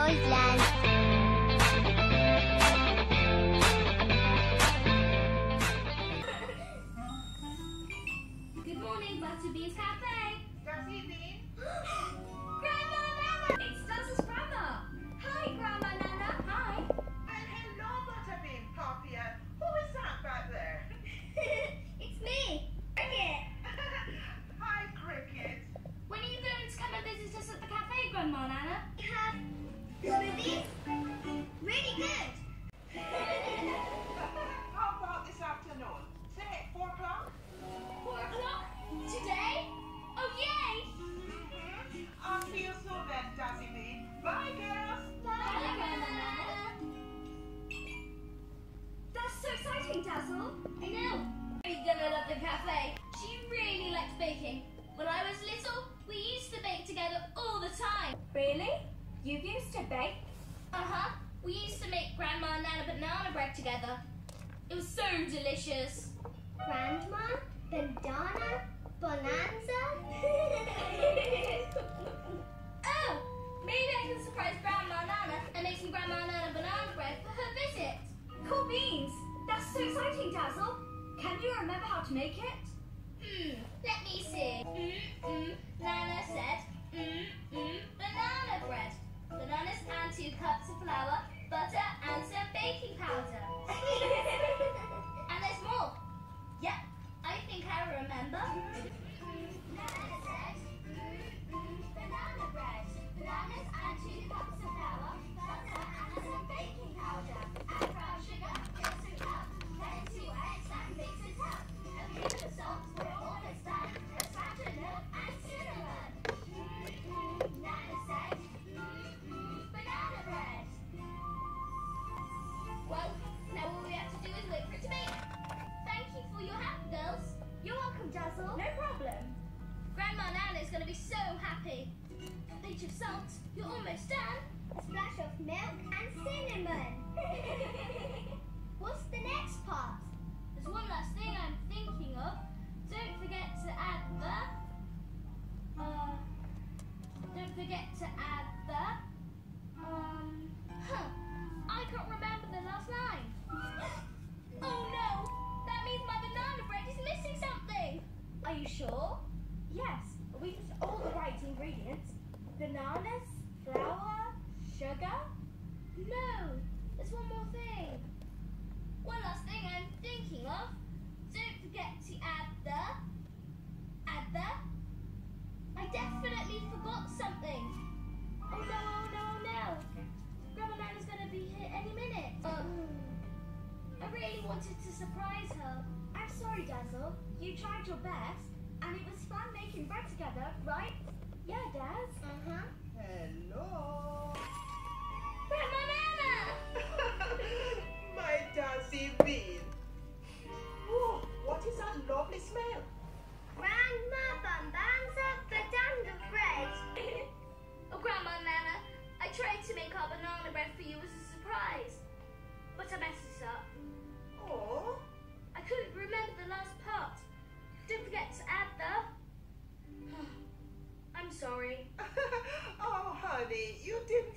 Toyland. Good morning, Butterbean's Cafe. Butterbean? Grandma Nana! It's Dazzle's grandma. Hi, Grandma Nana. Hi. And hello, Butterbean, Poppy. Who is that back there? It's me, Cricket. Hi, Cricket. When are you going to come and visit us at the cafe, Grandma Nana? We have smoothies. Really good. How about this afternoon? Say 4 o'clock? 4 o'clock? Today? Oh, yay! I'll see you soon then, Butterbean. Bye, girls. Bye, Grandma Nana. That's so exciting, Dazzle. I know. You're gonna love the cafe. She really likes baking. When I was little, we used to bake together all the time. Really? You used to bake? Uh-huh. We used to make Grandma and Nana banana bread together. It was so delicious. Grandma, bandana, bonanza. Oh, maybe I can surprise Grandma and Nana and make some Grandma and Nana banana bread for her visit. Cool beans! That's so exciting, Dazzle. Can you remember how to make it? Let me see. Nana said, banana bread. Bananas and 2 cups of flour, butter and some baking powder. And there's more. Yep, I think I remember. Nana said, banana bread. Bananas and 2 cups of flour, butter and some baking powder. Add brown sugar, just a cup. Then 2 eggs and mix it up. A pinch of salt, we're almost done. A splash of milk and cinnamon. Nana said, banana bread. Well, now all we have to do is wait for it to bake. Thank you for your help, girls. You're welcome, Dazzle. No problem. Grandma Nana is going to be so happy. A pinch of salt, you're almost done. A splash of milk and cinnamon. What's the next part? There's one last thing I'm thinking of. Don't forget to add the... Don't forget to add the... I can't remember the last line. Oh no! That means my banana bread is missing something. Are you sure? Yes, we used all the right ingredients. Bananas, flour, sugar. No, there's one more thing. One last thing I'm thinking of. Don't forget to add the... I definitely forgot something. Oh no, oh no, oh no. Grandma Nana's gonna be here any minute. I really wanted to surprise her. I'm sorry, Dazzle. You tried your best, and it was fun making bread together, right? Yeah, Daz. Hello. Grandma Nana! My Butterbean. Whoa, what is that lovely smell? Grandma Bambanza banana bread. Oh, Grandma Nana, I tried to make our banana bread for you as a surprise, but I messed this up. Oh, I couldn't remember the last part. Don't forget to add the... I'm sorry. oh, honey, you didn't